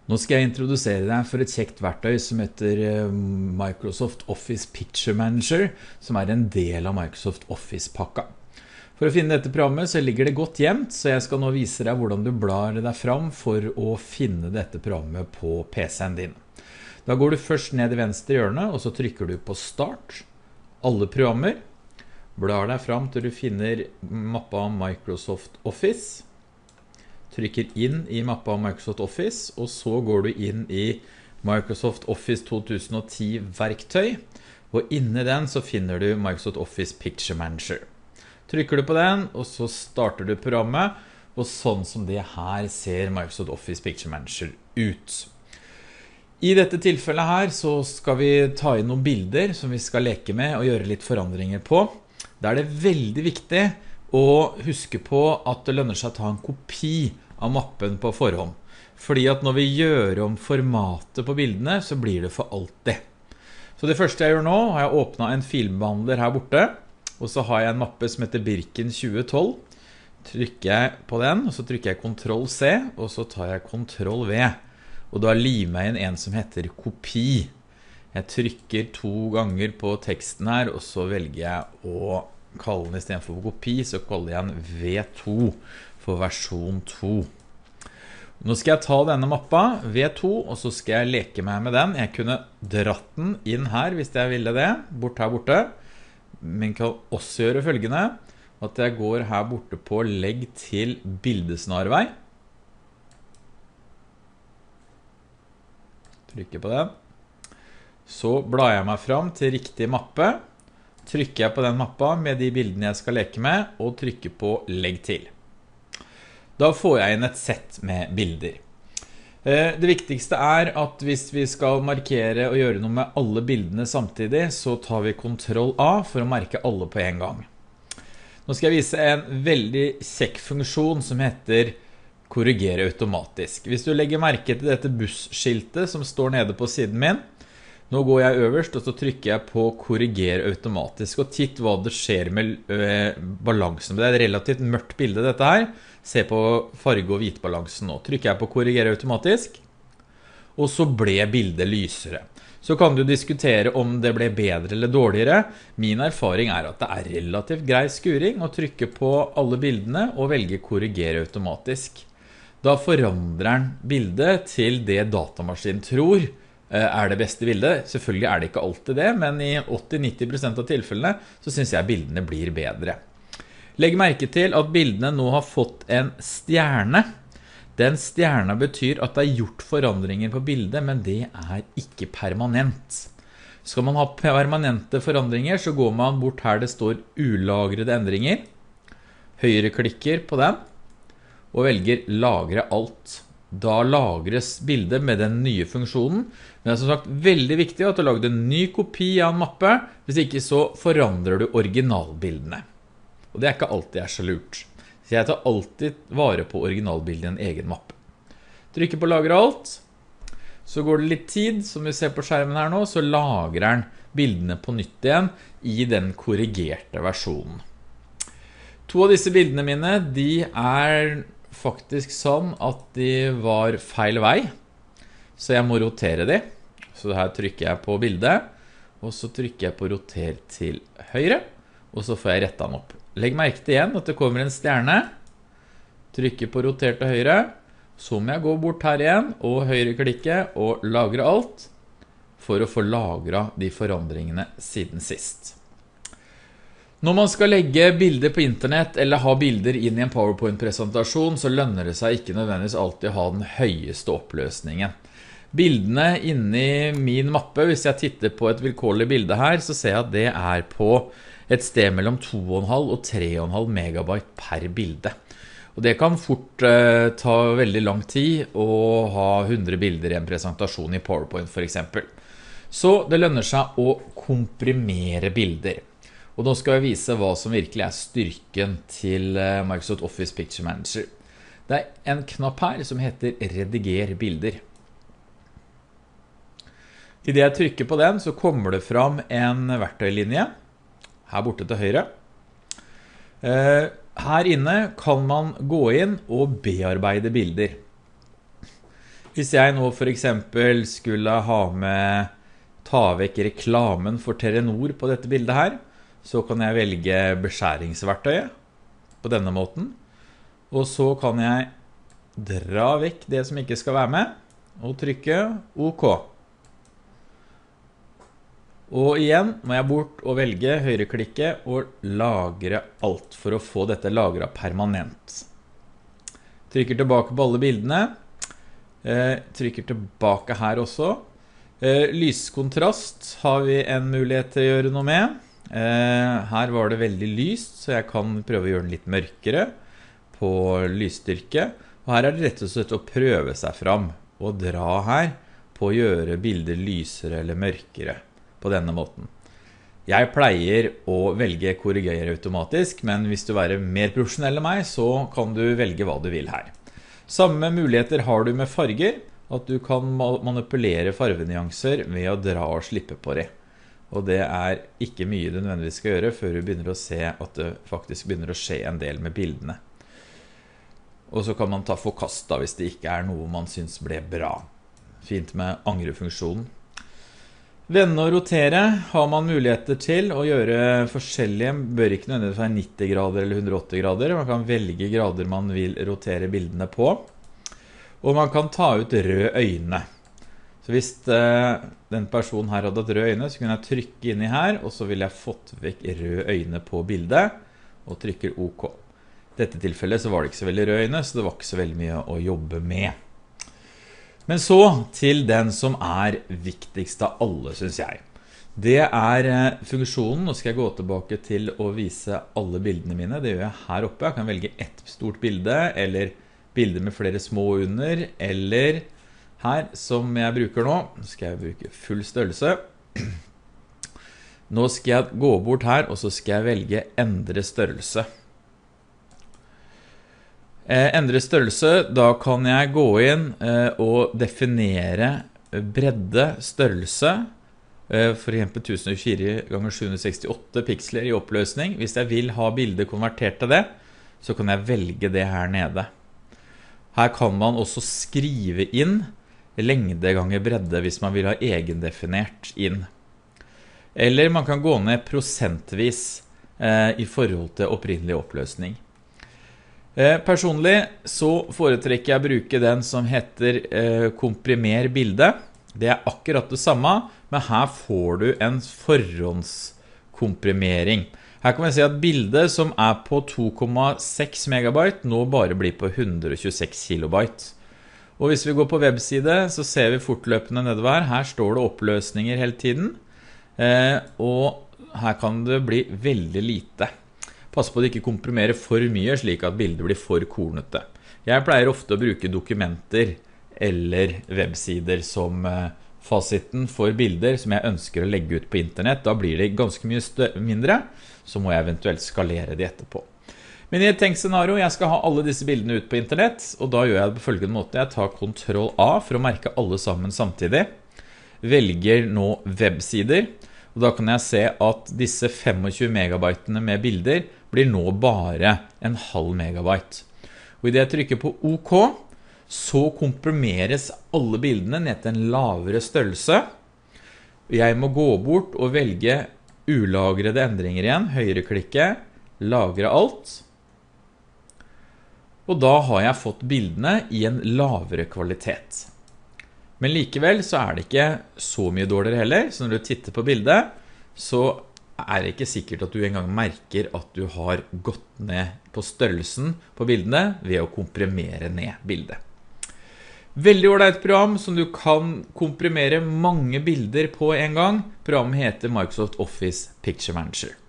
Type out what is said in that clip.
Nå skal jeg introdusere deg for et kjekt verktøy som heter Microsoft Office Picture Manager, som en del av Microsoft Office-pakka. For å finne dette programmet så ligger det godt gjemt, så jeg skal nå vise deg hvordan du blar deg fram for å finne dette programmet på PC-en din. Da går du først ned i venstre hjørne, og så trykker du på Start, alle programmer, blar deg fram til du finner mappa Microsoft Office, trykker inn i mappa Microsoft Office, og så går du inn i Microsoft Office 2010 verktøy, og inni den så finner du Microsoft Office Picture Manager. Trykker du på den, og så starter du programmet, og sånn som det her ser Microsoft Office Picture Manager ut. I dette tilfellet her så skal vi ta inn noen bilder som vi skal leke med og gjøre litt forandringer på. Da det veldig viktig å huske på at det lønner seg å ta en kopi av mappen på forhånd. Fordi at når vi gjør om formatet på bildene, så blir det for alltid. Så det første jeg gjør nå, har jeg åpnet en filmbehandler her borte, og så har jeg en mappe som heter Birken 2012. Trykker jeg på den, og så trykker jeg Ctrl-C, og så tar jeg Ctrl-V. Og da limer jeg inn en som heter kopi. Jeg trykker 2 ganger på teksten her, og så velger jeg å kalle den i stedet for kopi, så kaller jeg den V2 for versjon 2. Nå skal jeg ta denne mappa, V2, og så skal jeg leke meg med den. Jeg kunne dratt den inn her hvis jeg ville det, bort her borte. Men kan også gjøre følgende, at jeg går her borte på legg til bildesnarvei. Trykker på den. Så blar jeg meg fram til riktig mappe. Trykker jeg på den mappa med de bildene jeg skal leke med, og trykker på legg til. Da får jeg inn et sett med bilder. Det viktigste at hvis vi skal markere og gjøre noe med alle bildene samtidig, så tar vi Ctrl-A for å merke alle på en gang. Nå skal jeg vise en veldig kjekk funksjon som heter korrigere automatisk. Hvis du legger merke til dette busskiltet som står nede på siden min, nå går jeg øverst, og så trykker jeg på korrigere automatisk, og titt hva det skjer med balansen. Det et relativt mørkt bilde dette her. Se på farge- og hvitbalansen nå. Trykker jeg på korrigere automatisk, og så ble bildet lysere. Så kan du diskutere om det ble bedre eller dårligere. Min erfaring at det relativt grei skuring å trykke på alle bildene og velge korrigere automatisk. Da forandrer den bildet til det datamaskinen tror det beste bildet. Selvfølgelig det ikke alltid det, men i 80-90% av tilfellene så synes jeg bildene blir bedre. Legg merke til at bildene nå har fått en stjerne. Den stjerna betyr at det gjort forandringer på bildet, men det ikke permanent. Skal man ha permanente forandringer, så går man bort her det står ulagrede endringer. Høyreklikker på den, og velger lagre alt. Da lagres bildet med den nye funksjonen. Men det som sagt veldig viktig at du lager en ny kopi av en mappe, hvis ikke så forandrer du originalbildene. Og det ikke alltid så lurt. Så jeg tar alltid vare på originalbildet i en egen mappe. Trykker på lagre alt, så går det litt tid, som vi ser på skjermen her nå, så lagrer den bildene på nytt igjen i den korrigerte versjonen. 2 av disse bildene mine, de faktisk sånn at de var feil vei, så jeg må rotere de. Så her trykker jeg på bildet, og så trykker jeg på roter til høyre, og så får jeg rettet den opp. Legg merke til igjen at det kommer en stjerne, trykker på roter til høyre, så må jeg gå bort her igjen, og høyreklikke og lagre alt, for å få lagret de forandringene siden sist. Når man skal legge bilder på internett eller ha bilder inn i en PowerPoint-presentasjon, så lønner det seg ikke nødvendigvis alltid å ha den høyeste oppløsningen. Bildene inni min mappe, hvis jeg titter på et vilkårlig bilde her, så ser jeg at det på et sted mellom 2,5 og 3,5 megabyte per bilde. Og det kan fort ta veldig lang tid å ha 100 bilder i en presentasjon i PowerPoint for eksempel. Så det lønner seg å komprimere bilder. Og nå skal jeg vise hva som virkelig styrken til Microsoft Office Picture Manager. Det en knapp her som heter rediger bilder. I det jeg trykker på den, så kommer det fram en verktøylinje, her borte til høyre. Her inne kan man gå inn og bearbeide bilder. Hvis jeg nå for eksempel skulle ta vekk reklamen for Telenor på dette bildet her, så kan jeg velge beskjæringsverktøyet på denne måten. Og så kan jeg dra vekk det som ikke skal være med, og trykke OK. Og igjen må jeg bort og velge høyreklikke og lagre alt for å få dette lagret permanent. Trykker tilbake på alle bildene. Trykker tilbake her også. Lyskontrast har vi en mulighet til å gjøre noe med. Her var det veldig lyst, så jeg kan prøve å gjøre den litt mørkere på lysstyrke. Og her er det rett og slett å prøve seg fram og dra her på å gjøre bilder lysere eller mørkere på denne måten. Jeg pleier å velge korrigere automatisk, men hvis du er mer profesjonell enn meg, så kan du velge hva du vil her. Samme muligheter har du med farger, at du kan manipulere farvenyanser ved å dra og slippe på det. Og det er ikke mye du nødvendigvis skal gjøre før du begynner å se at det faktisk begynner å skje en del med bildene. Og så kan man ta forkast da, hvis det ikke er noe man synes ble bra. Fint med angrefunksjonen. Vende og rotere har man muligheter til å gjøre forskjellige, bør ikke nødvendigvis være 90 grader eller 180 grader. Man kan velge grader man vil rotere bildene på. Og man kan ta ut røde øyne. Så hvis den personen her hadde hatt røde øyne, så kunne jeg trykke inn i her, og så ville jeg fått vekk røde øyne på bildet, og trykker OK. I dette tilfellet så var det ikke så veldig røde øyne, så det var ikke så veldig mye å jobbe med. Men så til den som er viktigst av alle, synes jeg. Det er funksjonen. Nå skal jeg gå tilbake til å vise alle bildene mine. Det gjør jeg her oppe. Jeg kan velge et stort bilde, eller bilder med flere små under, eller her som jeg bruker nå. Nå skal jeg bruke full størrelse. Nå skal jeg gå bort her, og så skal jeg velge endre størrelse. Endre størrelse, da kan jeg gå inn og definere bredde, størrelse, for eksempel 1024 ganger 768 piksler i oppløsning. Hvis jeg vil ha bildet konvertert til det, så kan jeg velge det her nede. Her kan man også skrive inn lengde ganger bredde hvis man vil ha egendefinert inn. Eller man kan gå ned prosentvis i forhold til opprinnelig oppløsning. Personlig så foretrekker jeg å bruke den som heter komprimer bilde. Det er akkurat det samme, men her får du en forhåndskomprimering. Her kan vi se at bildet som er på 2,6 megabyte nå bare blir på 126 kilobyte. Og hvis vi går på webside, så ser vi fortløpende nedover. Her står det oppløsninger hele tiden, og her kan det bli veldig lite. Pass på å ikke komprimere for mye slik at bildet blir for kornete. Jeg pleier ofte å bruke dokumenter eller websider som fasiten for bilder som jeg ønsker å legge ut på internett. Da blir det ganske mye mindre, så må jeg eventuelt skalere det etterpå. Men i et tenkt scenario, jeg skal ha alle disse bildene ut på internett, og da gjør jeg det på følgende måte. Jeg tar Ctrl A for å merke alle sammen samtidig. Velger nå websider, og da kan jeg se at disse 25 megabytene med bilder blir nå bare en halv megabyte. Og i det jeg trykker på OK, så komprimeres alle bildene ned til en lavere størrelse. Jeg må gå bort og velge ulagrede endringer igjen, høyreklikke, lagre alt. Og da har jeg fått bildene i en lavere kvalitet. Men likevel så er det ikke så mye dårligere heller, så når du titter på bildet, så er det ikke sikkert at du engang merker at du har gått ned på størrelsen på bildene ved å komprimere ned bildet. Veldig ordentlig program som du kan komprimere mange bilder på en gang. Programmet heter Microsoft Office Picture Manager.